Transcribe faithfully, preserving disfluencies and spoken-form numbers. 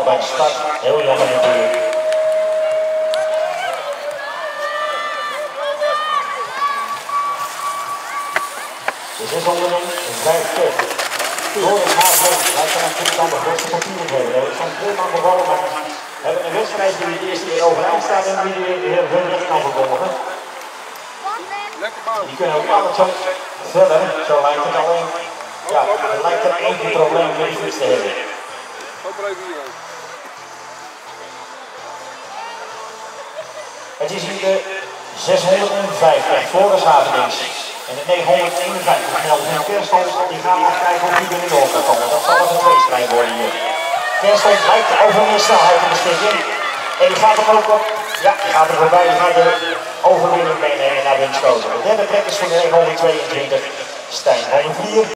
bij de start. Heel jammer natuurlijk. De zeshonderdvijftig. Door het haasloop lijkt er natuurlijk dan de grootste papieren hebben. Er is zo'n twee man bevallen, maar we hebben een wedstrijd die de eerste keer overeind staat en die de hun weg kan vervolgen. Die kunnen ook altijd zo verder, zo lijkt het alleen. Ja, het lijkt er één probleem met de fiets te hebben. Het is hier de zeshonderdvijftig voor de Zaterdags. En de negenhonderdeenenvijftig melden in Kersthold, die gaan nog kijken of die binnen door kan komen. Dat zal een tweestrijd worden hier. Kersthold lijkt over meer snelheid te beschikken. En die gaat er ook op. Ja, die gaat er voorbij, die gaat de overwinning meenemen naar Winschoten. De derde plek is voor de negenhonderdtweeëntwintig, Stijn van der Vlier.